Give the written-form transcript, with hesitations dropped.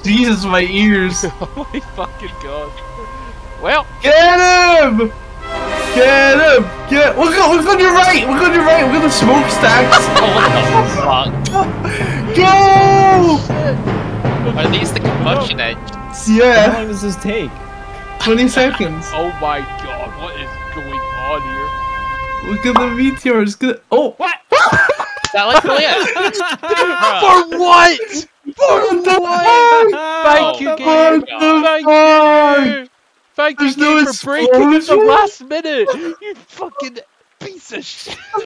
Jesus, my ears. Oh my fucking god. Well, Get him! Get him! Look on your right! Look on your right! Look at the smokestacks! what the fuck? Go! Are these the combustion engines? How Yeah, long does this take? 20 seconds. Oh my god, what is going on here? Look at the meteors. Oh! What? Is that like Goliath? For what? For what? Thank you, What game. the Thank fuck? you. Thank you, There's no game, for breaking at the explosion? last minute. You fucking piece of shit.